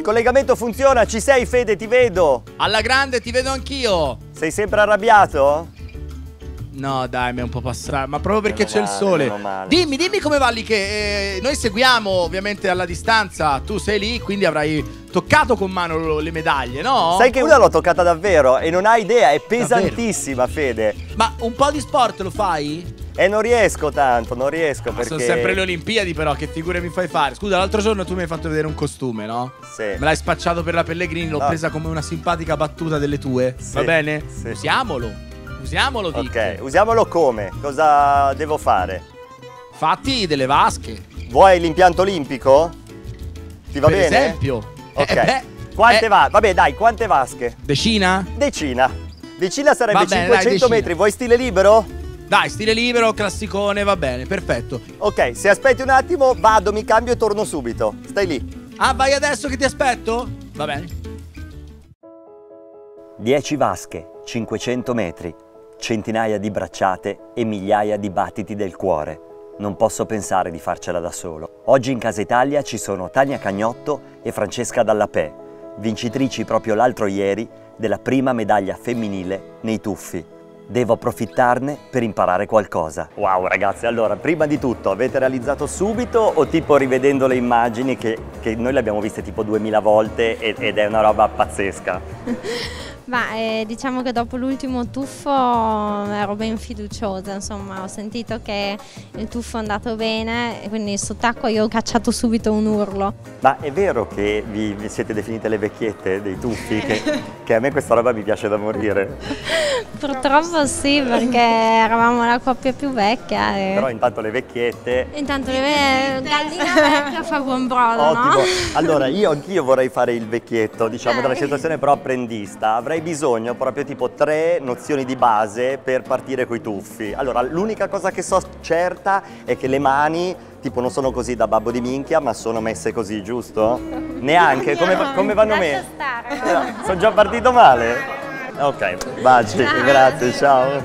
collegamento funziona, ci sei Fede, ti vedo. Alla grande, ti vedo anch'io. Sei sempre arrabbiato? No dai, mi è un po' passato, ma proprio perché c'è il sole. meno male. Dimmi come va lì, che noi seguiamo ovviamente alla distanza. Tu sei lì, quindi avrai toccato con mano le medaglie, no? Sai che una l'ho toccata davvero e non hai idea, è pesantissima Fede. Ma un po' di sport lo fai? Non riesco tanto, non riesco perché... Sono sempre le Olimpiadi però, che figure mi fai fare? Scusa, l'altro giorno tu mi hai fatto vedere un costume, no? Sì. Me l'hai spacciato per la Pellegrini, l'ho presa come una simpatica battuta delle tue. Sì, Va bene? sì. Usiamolo, Dick. Ok, usiamolo come? Cosa devo fare? Fatti delle vasche. Vuoi l'impianto olimpico? Ti va Per bene? esempio. Ok. Quante vabbè dai, quante vasche? Decina? Decina. Decina sarebbe Va bene, 500 dai, decina. metri, vuoi stile libero? Dai, stile libero, classicone, va bene, perfetto. Ok, se aspetti un attimo, vado, mi cambio e torno subito. Stai lì. Ah, vai adesso che ti aspetto? Va bene. 10 vasche, 500 metri, centinaia di bracciate e migliaia di battiti del cuore. Non posso pensare di farcela da solo. Oggi in Casa Italia ci sono Tania Cagnotto e Francesca Dallapè, vincitrici proprio l'altro ieri della prima medaglia femminile nei tuffi. Devo approfittarne per imparare qualcosa. Wow ragazzi, allora prima di tutto avete realizzato subito o tipo rivedendo le immagini che noi le abbiamo viste tipo 2000 volte ed è una roba pazzesca? Ma diciamo che dopo l'ultimo tuffo ero ben fiduciosa, insomma ho sentito che il tuffo è andato bene e quindi sott'acqua io ho cacciato subito un urlo. Ma è vero che vi siete definite le vecchiette dei tuffi? Che a me questa roba mi piace da morire. Purtroppo sì, perché eravamo la coppia più vecchia. Però intanto le vecchiette... Intanto gallina vecchia fa buon brodo, Ottimo. no? Allora anch'io vorrei fare il vecchietto, diciamo, dalla situazione però apprendista. Avrei bisogno proprio tipo 3 nozioni di base per partire coi tuffi. Allora, l'unica cosa che so certa è che le mani tipo non sono così da babbo di minchia, ma sono messe così, giusto? Neanche? Come vanno messe? Sono già partito male? Ok, baci, grazie, ciao.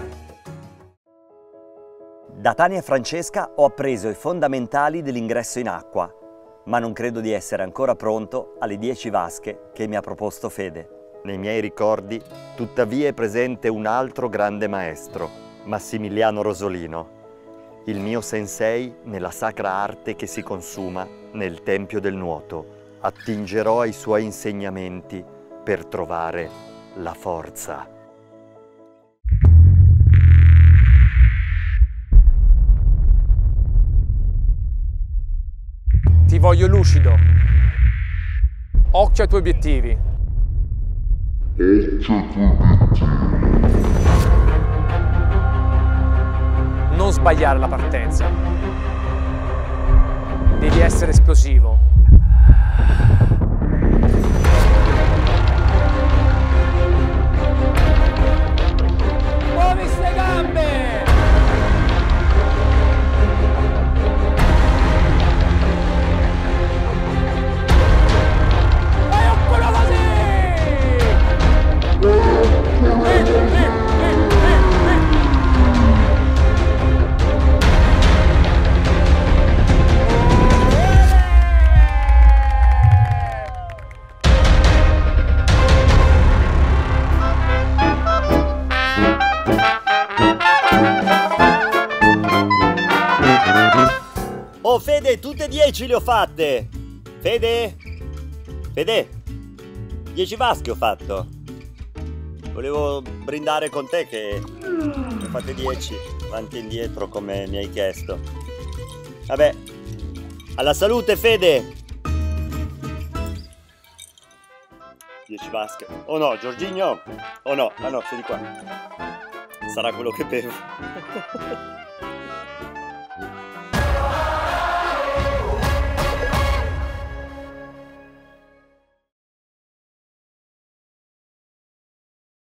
Da Tania e Francesca ho appreso i fondamentali dell'ingresso in acqua, ma non credo di essere ancora pronto alle 10 vasche che mi ha proposto Fede. Nei miei ricordi, tuttavia, è presente un altro grande maestro, Massimiliano Rosolino, il mio sensei nella sacra arte che si consuma nel tempio del nuoto. Attingerò ai suoi insegnamenti per trovare la forza. Ti voglio lucido. Occhio ai tuoi obiettivi. Non sbagliare la partenza. Devi essere esplosivo. Muovi ste gambe! Oh Fede, tutte 10 le ho fatte! Fede? Fede? 10 vasche ho fatto. Volevo brindare con te che ne ho fatte 10, avanti e indietro come mi hai chiesto. Vabbè, alla salute Fede! 10 vasche. Oh no, Giorginio! Oh no, ah no, sei di qua. Sarà quello che bevo.